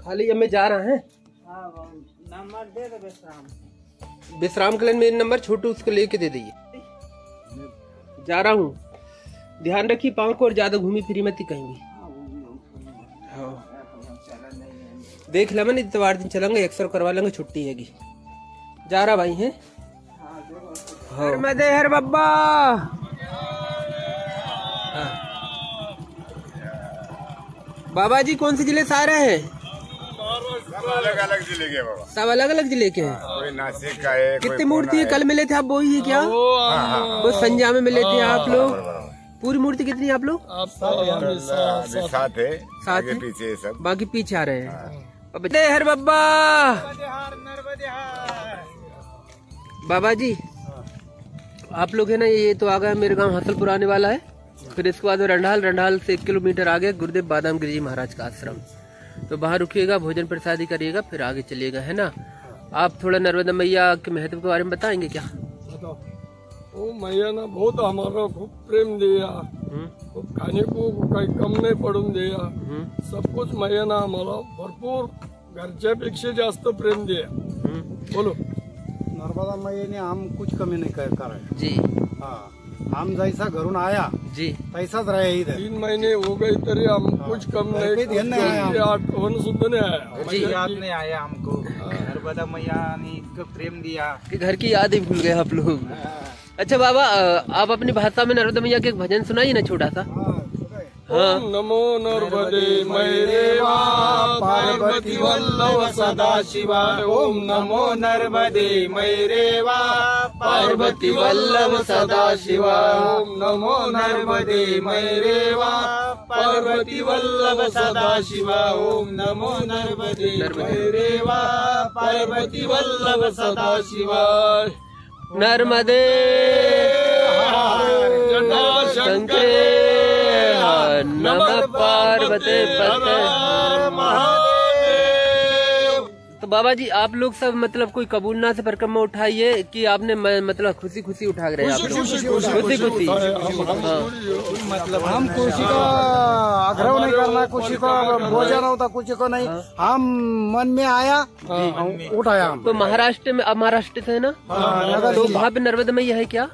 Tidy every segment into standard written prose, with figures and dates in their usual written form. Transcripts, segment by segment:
खाली अब मैं जा रहा है। नंबर दे दो विश्राम। विश्राम के लिए मेरे नंबर छोटू उसको लेके दे दीजिए। जा रहा हूँ, ध्यान रखिए पाँव को और ज्यादा घूमी फिरी मत कहीं भी। हाँ देख ला, मैंने इतवार दिन चलेंगे, एक्सरे करवा लेंगे, छुट्टी हैगी। जा रहा भाई है। हाँ मदे हर बब्बा। बाबा जी कौन से जिले से आ रहे हैं? सब अलग अलग जिले के बाबा। सब अलग अलग जिले के हैं। कोई नासिक का है। कितनी मूर्ति है? कल मिले थे आप, वो ही है क्या? वो संजा में मिले थे आप लोग। पूरी मूर्ति कितनी है आप लोग? साथ है, साथ आगे पीछे सब, बाकी पीछे आ रहे हैं। हर बब्बा। बाबा जी आप लोग है ना, ये तो आ गया मेरे गांव हसलपुर आने वाला है। फिर इसके बाद रंडाल से 1 किलोमीटर आगे गुरुदेव बादाम गिरी जी महाराज का आश्रम। तो वहाँ रुकिएगा, भोजन प्रसादी करिएगा, फिर आगे चलिएगा, है ना। आप थोड़ा नर्मदा मैया के महत्व के बारे में बताएंगे क्या? वो मैया ना बहुत हमारा खूब प्रेम दिया, खूब खाने को काही कम नहीं पडून दिया। सब कुछ मैया ना हमारा भरपूर घरच्यापेक्षा जास्त प्रेम दिया। बोलो। नर्मदा मैया ने हम कुछ कमी नहीं कराया जी। हाँ, हम जैसा घरून आया जी तैसाच रहे इधर। 3 महीने हो गए तरी हम कुछ कम नहीं, आठवण सुद्धा नहीं आया जी। याद नहीं आया हमको। नर्मदा मैया ने इतना प्रेम दिया कि घर की याद ही भूल गए आप लोग। अच्छा बाबा, आप अपनी भाषा में नर्मदा मैया के एक भजन सुनाइए ना छोटा सा। ओम नमो नर्मदे मैरेवा पार्वती वल्लभ सदा शिवाय। ओम नमो नर्मदे मैरेवा पार्वती वल्लभ सदा शिवाय। ओम नमो नर्मदे मैरेवा पार्वती वल्लभ सदा शिवाय। ओम नमो नर्मदे मैरेवा पार्वती वल्लभ सदा शिवाय। नर्मदे शंकरे नमः पार्वती पते। तो बाबा जी आप लोग सब मतलब कोई कबूलना से परिक्रमा उठाइए कि आपने मतलब खुशी खुशी उठा रहे हैं आप लोग? खुशी मतलब हम खुशी को आग्रह नहीं करना, खुशी को भोजन होता, खुशी को नहीं। हम मन में आया उठाया हम। तो महाराष्ट्र में, अब महाराष्ट्र से है ना, तो वहाँ पे नर्मदा मैया है क्या?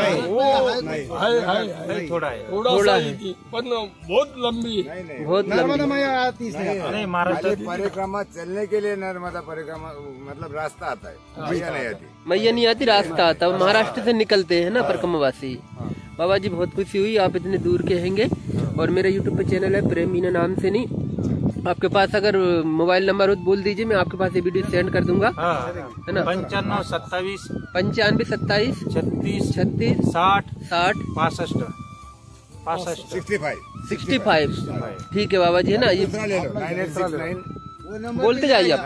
नहीं, थोड़ा है, बहुत लंबी है। बहुत नर्मदा मैया आती है। अरे महाराष्ट्र परिक्रमा चलने के लिए नर्मदा परिक्रमा मतलब रास्ता आता है, मैया नहीं आती। मैया नहीं आती, रास्ता आता है। महाराष्ट्र से निकलते हैं ना परिक्रमावासी। बाबा जी बहुत खुशी हुई आप इतने दूर के हैंगे। और मेरा यूट्यूब पे चैनल है प्रेम मीना नाम से। नहीं आपके पास अगर मोबाइल नंबर हो तो बोल दीजिए, मैं आपके पास ये वीडियो सेंड कर दूंगा, है ना। 95 27 95 27 36 36 60 60 65 65। ठीक है बाबा जी, है ना। ये दूसरा ले लो, 9869 बोलते जाइए आप।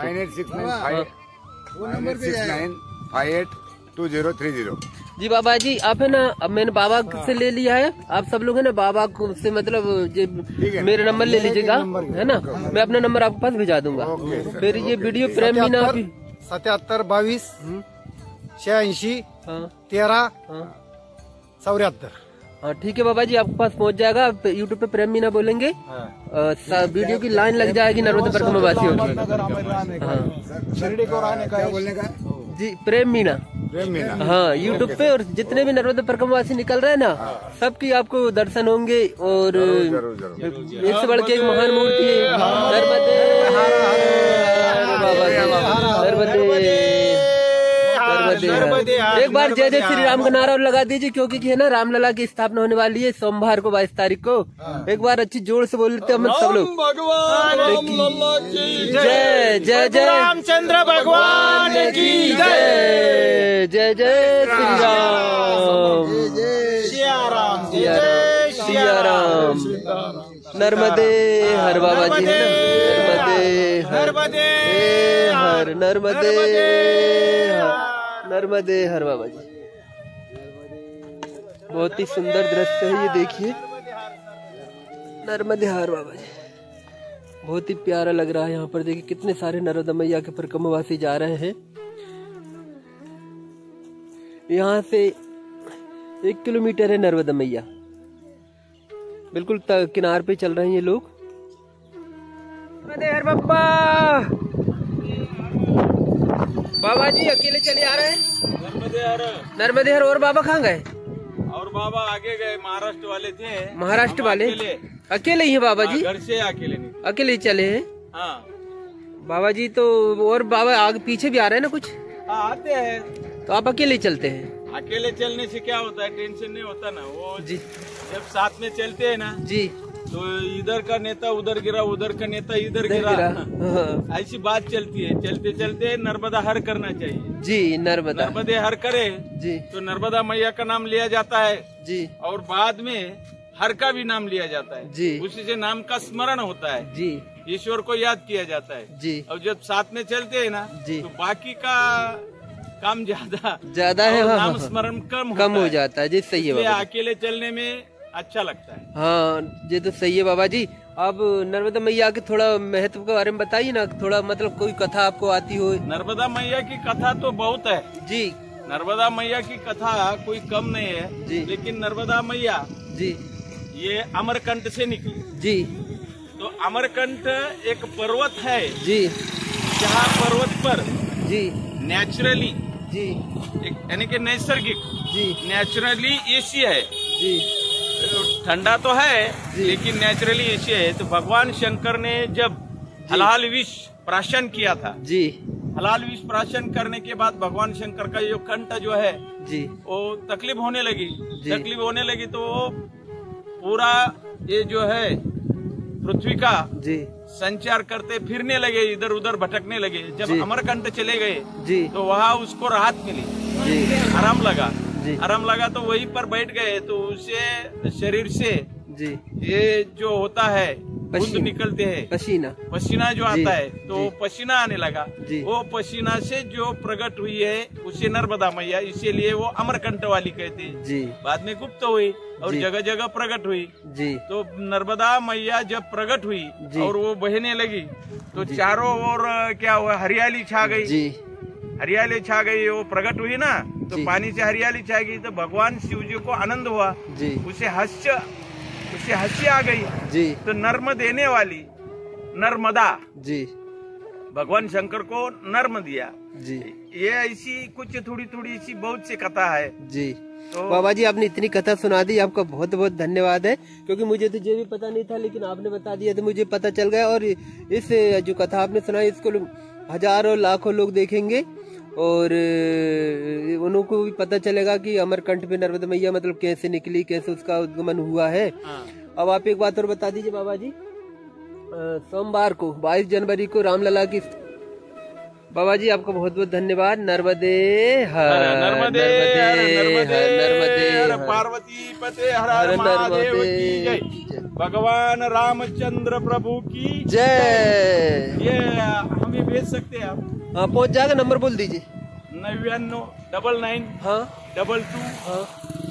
9869582030। जी बाबा जी आप है ना, अब मैंने बाबा से ले लिया है। आप सब लोग है ना बाबा से मतलब मेरा नंबर ले लीजिएगा, है ना। मैं अपना नंबर आपके पास भिजा दूंगा। फिर ये वीडियो प्रेम मीना 77 22 86 13 74। हाँ ठीक है बाबा जी, आपके पास पहुंच जाएगा। आप यूट्यूब पे प्रेम मीना बोलेंगे, वीडियो की लाइन लग जाएगी नर्मदा परिक्रमा वासी होगी। क्या बोलने का? जी प्रेम मीना। हाँ यूट्यूब पे, और जितने भी नर्मदा परिक्रमा वासी निकल रहे हैं ना, सबकी आपको दर्शन होंगे। और एक से बढ़ के एक महान मूर्ति है नर्मदे। एक बार जय जय श्री राम का नारा लगा दीजिए, क्योंकि है ना रामलला की स्थापना होने वाली है सोमवार को 22 तारीख को। एक बार अच्छी जोर से बोल लेते हम सब लोग। जय जय जय रामचंद्र भगवान की जय। जय जय श्री राम। सिया राम। नर्मदे हर बाबा जी, नर्मदे हर, नर्मदे नर्मदे हर बाबा जी। बहुत ही सुंदर दृश्य है ये, देखिए नर्मदे हर बाबा जी। बहुत ही प्यारा लग रहा है यहाँ पर। देखिए कितने सारे नर्मदा मैया के परिक्रमावासी जा रहे हैं। यहाँ से 1 किलोमीटर है नर्मदा मैया, बिल्कुल किनार पे चल रहे हैं ये लोग। नर्मदे हर बाबा। बाबा जी अकेले चले आ रहे हैं नर्मदे हर। और बाबा कहाँ गए? और बाबा आगे गए, महाराष्ट्र वाले थे। महाराष्ट्र वाले अकेले ही है बाबा जी? घर से अकेले नहीं, अकेले ही चले हैं। हाँ बाबा जी तो और बाबा आगे पीछे भी आ रहे हैं ना कुछ? हाँ आते हैं। तो आप अकेले ही चलते हैं? अकेले चलने से क्या होता है, टेंशन नहीं होता ना। वो जी जब साथ में चलते हैं ना जी, तो इधर का नेता उधर गिरा, उधर का नेता इधर गिरा, हाँ। ऐसी बात चलती है। चलते चलते नर्मदा हर करना चाहिए जी। नर्मदे हर करे जी तो नर्मदा मैया का नाम लिया जाता है जी, और बाद में हर का भी नाम लिया जाता है जी। उसी से नाम का स्मरण होता है जी ईश्वर को याद किया जाता है जी। और जब साथ में चलते हैं ना जी। तो बाकी का काम ज्यादा है। और हाँ, नाम हाँ, स्मरण कम हो है। जाता है जी। सही है इसलिए बाबा। अकेले चलने में अच्छा लगता है। हाँ ये तो सही है बाबा जी। अब नर्मदा मैया के थोड़ा महत्व के बारे में बताइए ना, थोड़ा मतलब कोई कथा आपको आती हो? नर्मदा मैया की कथा तो बहुत है जी। नर्मदा मैया की कथा कोई कम नहीं है जी। लेकिन नर्मदा मैया जी ये अमरकंट से निकली। जी तो अमरकंट एक पर्वत है जी, जहाँ पर्वत पर जी नेचुरली जी यानी कि नैसर्गिक जी नेचुरली एसी है। जी ठंडा तो है जी। लेकिन नेचुरली एसी है। तो भगवान शंकर ने जब हलाल विष प्राशन किया था, जी हलाल विष प्राशन करने के बाद भगवान शंकर का जो कंठ जो है जी वो तकलीफ होने लगी। जी। तकलीफ होने लगी तो वो पूरा ये जो है पृथ्वी का जी संचार करते फिरने लगे, इधर उधर भटकने लगे। जी। जब अमरकंट चले गए जी तो वहाँ उसको राहत मिली, जी आराम लगा। जी। आराम लगा तो वहीं पर बैठ गए तो उसे शरीर से जी ये जो होता है बूंद पसीना। निकलते हैं, पसीना। पसीना जो जी, आता है तो जी। पसीना आने लगा। जी। वो पसीना से जो प्रकट हुई है उसे नर्मदा मैया, इसीलिए वो अमरकंट वाली कहते हैं। जी बाद में गुप्त हुई और जी। जगह जगह प्रकट हुई। जी तो नर्मदा मैया जब प्रकट हुई जी। और वो बहने लगी तो जी। चारों ओर क्या हुआ, हरियाली छा गई। जी हरियाली छा गई, वो प्रकट हुई ना तो जी। पानी से हरियाली छा गई। तो भगवान शिव जी को आनंद हुआ, जी उसे हंसी आ गई। जी तो नर्म देने वाली नर्मदा, जी भगवान शंकर को नर्म दिया। जी ये ऐसी कुछ थोड़ी थोड़ी सी बहुत सी कथा है। जी। तो बाबा जी आपने इतनी कथा सुना दी, आपका बहुत बहुत धन्यवाद है। क्योंकि मुझे तो ये भी पता नहीं था, लेकिन आपने बता दिया तो मुझे पता चल गया। और इस जो कथा आपने सुनाई इसको हजारों लाखों लोग देखेंगे और उनको भी पता चलेगा कि अमरकंठ पे नर्मदा मैया मतलब कैसे निकली, कैसे उसका उद्गमन हुआ है। अब आप एक बात और बता दीजिए बाबा जी, सोमवार को 22 जनवरी को रामलला की। बाबा जी आपका बहुत बहुत धन्यवाद। नर्मदे हर नर्मदे हर, नर्मदे हर, हर। पार्वती पते हर हर महादेव की जय। भगवान रामचंद्र प्रभु की जय। ये हमें भेज सकते हैं आप? हाँ पहुँच जाएगा, नंबर बोल दीजिए। 9999 हाँ 22 हाँ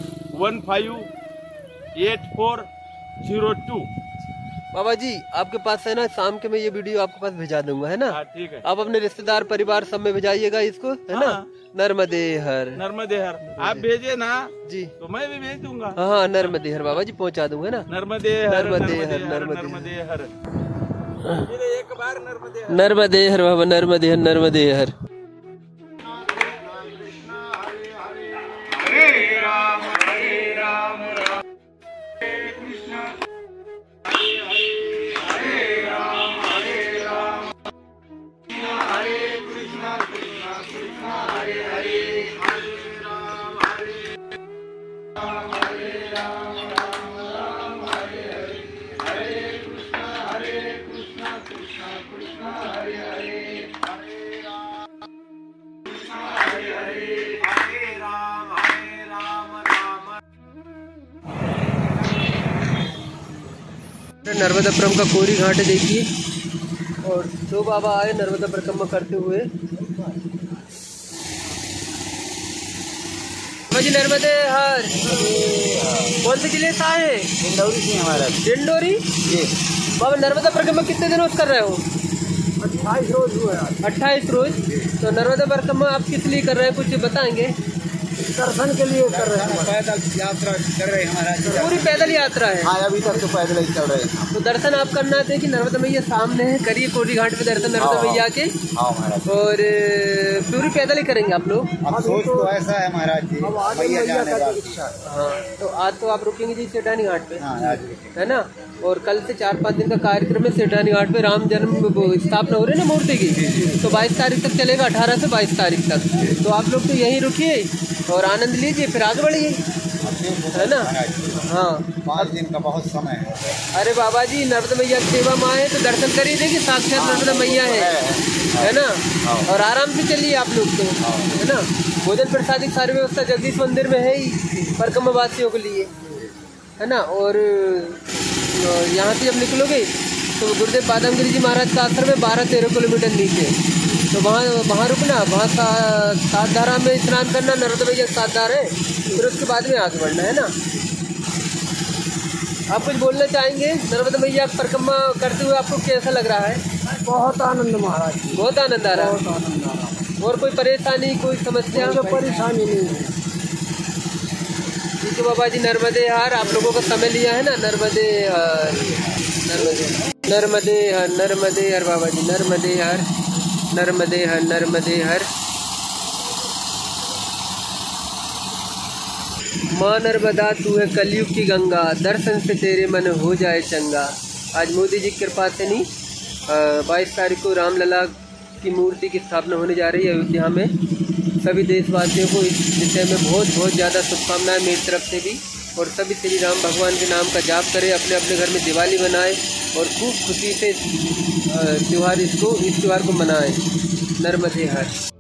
158402। बाबा जी आपके पास है ना, शाम के मैं ये वीडियो आपके पास भेजा दूंगा, है ना? हाँ ठीक है। आप अपने रिश्तेदार परिवार सब में भेजाइएगा इसको, है ना? हाँ। नर्मदे हर। नर्मदे हर आप भेजे ना जी। तो मैं भी भेज दूंगा। हाँ नर्मदे हर बाबा जी पहुँचा दूंगा ना। नर्मदे हर, नर्मदे हर, नर्मदे हर। फिर एक बार नर्मदे हर। नर्मदे हर बाबा, नर्मदे हर, नर्मदे हर। हरे राम हरे राम राम कृष्ण हरे राम हरे राम हरे कृष्ण कृष्ण कृष्ण हरे हरे हरे राम हरे राम राम राम हरे हरे हरे कृष्ण कृष्ण कृष्ण हरे हरे हरे राम कृष्ण हरे हरे हरे राम राम। नर्मदापुरम का कोरी घाट देखिए, और दो बाबा आए नर्मदा परिक्रमा करते हुए। जी नर्मदे हर। कौन से जिले से आए हैं? डिंडौरी से हमारा डिंडोरी जी। बाबा नर्मदा परिक्रमा कितने दिनों से कर रहे हो? 28 रोज हुआ। 28 रोज। तो नर्मदा परिक्रमा आप किस लिए कर रहे हैं, कुछ बताएंगे? दर्शन के लिए कर रहे हैं। पैदल यात्रा कर रहे हैं महाराज जी। पूरी पैदल यात्रा है। हाँ, अभी तक तो पैदल ही चल रहे हैं। तो दर्शन आप करना थे कि नर्मदा मैया सामने है, करिए कोरी घाट पे दर्शन नर्मदा मैया के। हाँ महाराज। और पूरी पैदल ही करेंगे आप लोग? अब सोच तो ऐसा है महाराज जी, मैया जाने वाली। हाँ, तो आज तो आप रुकेंगे जी सेठानी घाट पे, हाँ, आज है ना? और कल से 4-5 दिन का कार्यक्रम है सेठानी घाट पे। राम जन्म स्थापना हो रही है ना मूर्ति की, तो 22 तारीख तक चलेगा, 18 से 22 तारीख तक। तो आप लोग तो यहीं रुकिए और आनंद लीजिए, फिर आगे बढ़िए, है ना? हाँ, 5 दिन का बहुत समय है। अरे बाबा जी, नर्मदा मैया की सेवा में आए तो दर्शन करिए, देखिए साक्षात नर्मदा मैया है ना? और आराम से चलिए आप लोग तो, है ना? भोजन प्रसाद की सारी व्यवस्था जगदीश मंदिर में है ही परिक्रमा वासियों के लिए, है ना? और यहाँ से जब निकलोगे तो गुरुदेव बादामगिरी जी महाराज का आश्रम है 12-13 किलोमीटर नीचे, तो वहाँ रुकना, वहाँ सात धारा में स्नान करना, नर्मदा मैया सात धारा है, फिर उसके बाद में आगे बढ़ना, है ना? आप कुछ बोलना चाहेंगे? नर्मदा मैया परिक्रमा करते हुए आपको कैसा लग रहा है? बहुत आनंद महाराज जी, बहुत आनंद आ रहा है। बहुत आनंद आ रहा है। और कोई परेशानी, कोई समस्या? कोई परेशानी नहीं है। ठीक है बाबा जी, नर्मदे हर। आप लोगों का समय लिया है ना, नर्मदे हर, नर्मदे हर, नर्मदे हर बाबा जी, नर्मदे हर, नर्मदे हर, नर्मदे हर। माँ नर्मदा तू है कलयुग की गंगा, दर्शन से तेरे मन हो जाए चंगा। आज मोदी जी की कृपा से नहीं, 22 तारीख को रामलला की मूर्ति की स्थापना होने जा रही है अयोध्या में। सभी देशवासियों को इस विषय में बहुत बहुत ज़्यादा शुभकामनाएं मेरी तरफ से भी। और सभी श्री राम भगवान के नाम का जाप करें, अपने अपने घर में दिवाली मनाएं और खूब खुशी से इस त्यौहार को मनाएं। नर्मदे हर।